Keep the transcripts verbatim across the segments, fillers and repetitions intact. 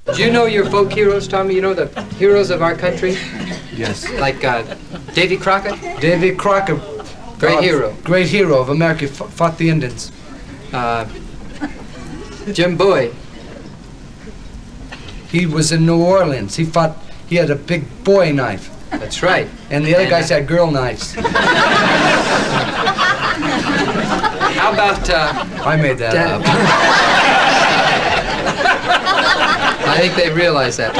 Do you know your folk heroes, Tommy? You know the heroes of our country? Yes. Like uh, Davy Crockett? Davy Crockett. Great uh, hero. Great hero of America. F fought the Indians. Uh, Jim Bowie. He was in New Orleans. He fought, he had a big bowie knife. That's right. And the other and, guys uh, had girl knives. How about... Uh, I made that up. I think they realize that.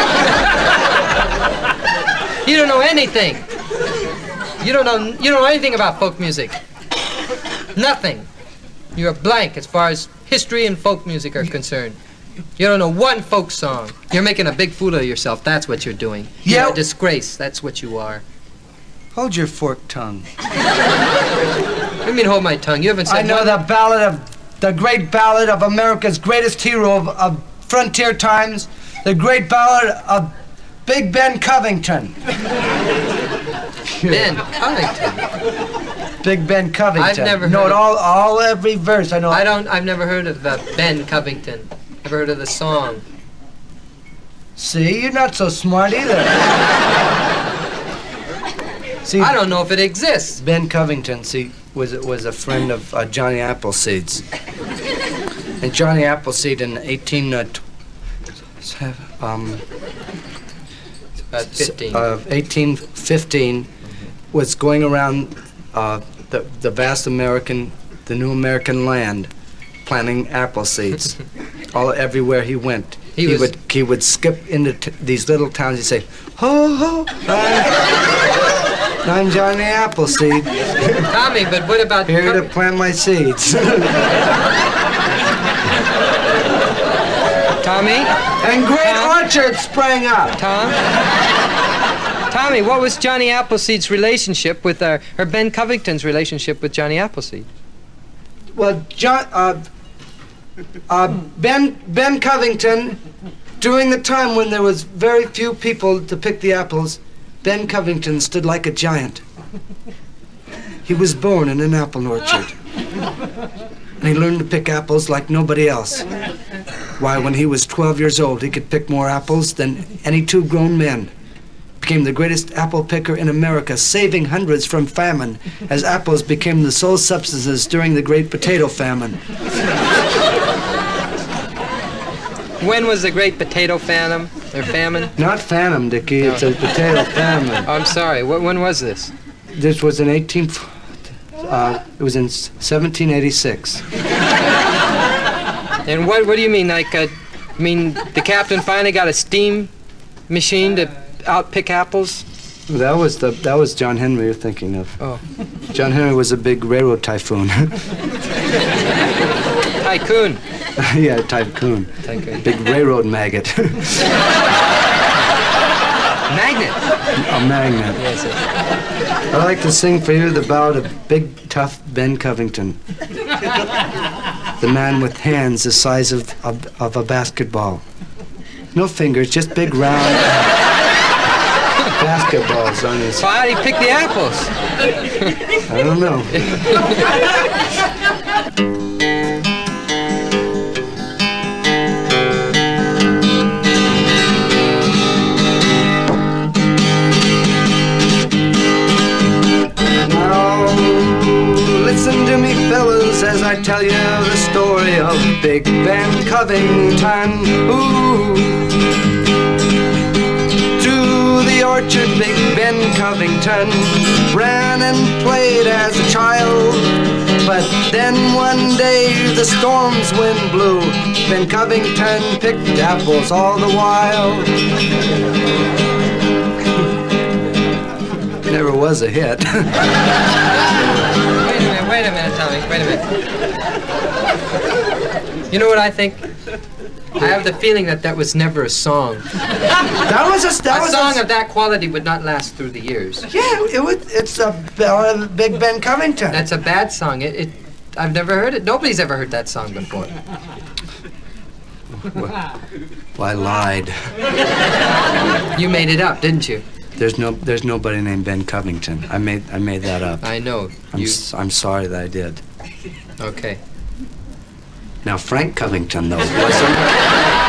You don't know anything. You don't know, you don't know anything about folk music. Nothing. You're blank as far as history and folk music are concerned. You don't know one folk song. You're making a big fool of yourself. That's what you're doing. You're Yeah. a disgrace. That's what you are. Hold your forked tongue. What do you mean hold my tongue? You haven't said I know one- the ballad of, the great ballad of America's greatest hero of, of frontier times, the great ballad of Big Ben Covington. Ben Covington. Big Ben Covington. I've never know heard it of- all, all every verse. I know. I don't. I've never heard of uh, Ben Covington. Never heard of the song. See, you're not so smart either. See, I don't know if it exists. Ben Covington, see, was was a friend of uh, Johnny Appleseed's. And Johnny Appleseed in eighteen uh, um, About fifteen. uh, eighteen fifteen was going around uh, the the vast American, the new American land, planting apple seeds. All everywhere he went, He he, was- would he would skip into t these little towns. He'd say, "Ho ho, I'm, I'm Johnny Appleseed, Tommy, but what about here to Cov- plant my seeds." Tommy? And great Tom? orchards sprang up. Tom? Tommy, what was Johnny Appleseed's relationship with, uh, or Ben Covington's relationship with Johnny Appleseed? Well, John, uh, uh, Ben Ben Covington, during the time when there was very few people to pick the apples, Ben Covington stood like a giant. He was born in an apple orchard, and he learned to pick apples like nobody else. Why, when he was twelve years old, he could pick more apples than any two grown men. Became the greatest apple picker in America, saving hundreds from famine, as apples became the sole substances during the Great Potato Famine. When was the Great Potato Famine, or famine? Not famine, Dickie, it's a potato famine. Oh, I'm sorry, what, when was this? This was in eighteen, uh, it was in seventeen eighty-six. And what, what do you mean, like, uh, I mean, the captain finally got a steam machine to outpick apples? That was the that was John Henry you're thinking of. Oh. John Henry was a big railroad typhoon. Tycoon. Yeah, tycoon. Tycoon. Big railroad maggot. Magnet. A magnet. Yes, yes. I'd like to sing for you the ballad of Big Tough Ben Covington. The man with hands the size of, of, of a basketball. No fingers, just big round basketballs on his... So how did he pick the apples? I don't know. Now, listen to me, fellas, as I tell you the story of Big Ben Covington. Ooh. To the orchard, Big Ben Covington ran and played as a child. But then one day the storm's wind blew. Ben Covington picked apples all the while. Never was a hit. Wait a minute, wait a minute, Tommy, wait a minute. You know what I think? I have the feeling that that was never a song. That was a, that a was song a, of that quality would not last through the years. Yeah, it would. It's a ballad of Big Ben Covington. That's a bad song. It, it, I've never heard it. Nobody's ever heard that song before. Well, I lied. You made it up, didn't you? There's no, there's nobody named Ben Covington. I made, I made that up. I know. I'm, You. s I'm sorry that I did. Okay. Now Frank Covington, though, wasn't.